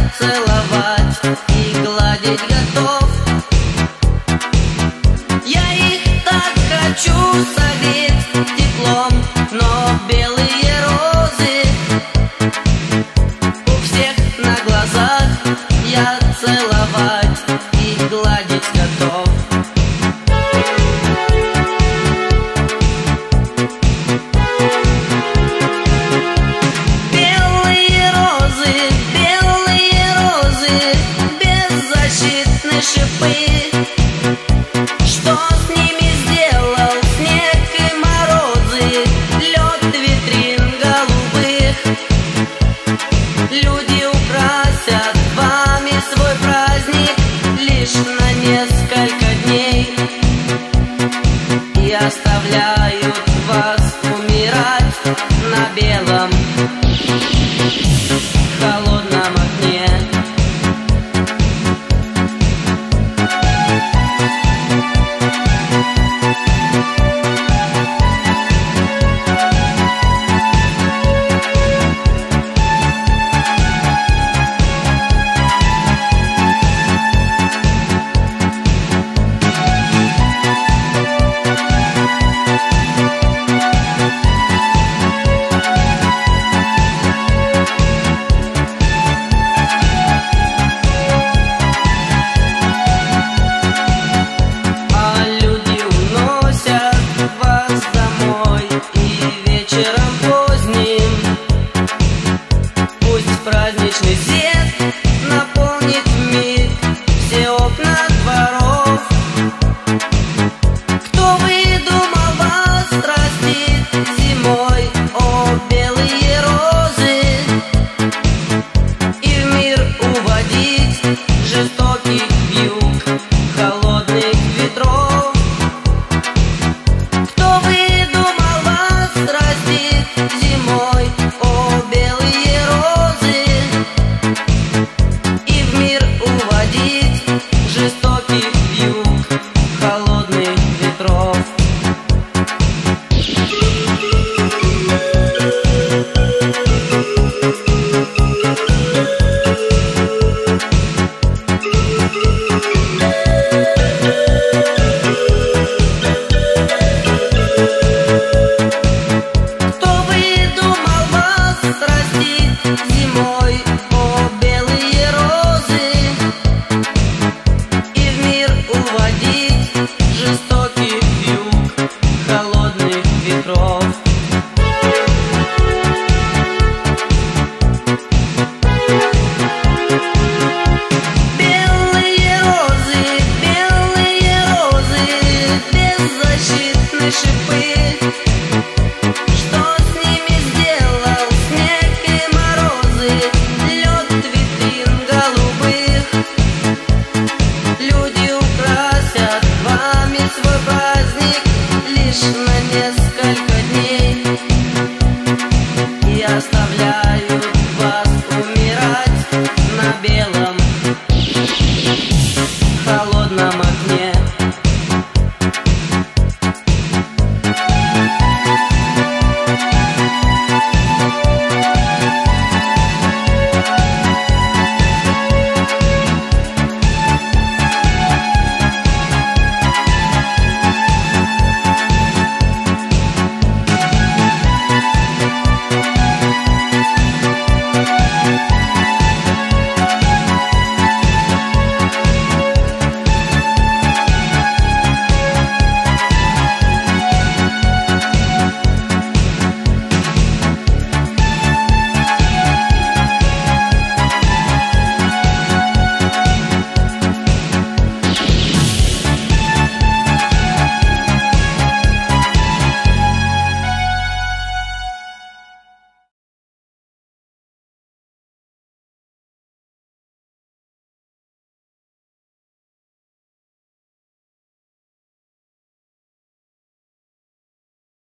целовать и гладить готов. Я их так хочу согреть теплом, но белые розы у всех на глазах. Я целовать и гладить готов. Беззащитные шипы, что с ними сделал снег и морозы, лед витрин голубых. Люди украсят вами свой праздник лишь на несколько дней и оставляют вас умирать на белом холодном окне. Вечером поздним пусть праздничный свет наполнит миг все окна дворов. Кто выдумал вас растить зимой, о белые розы, и в мир уводить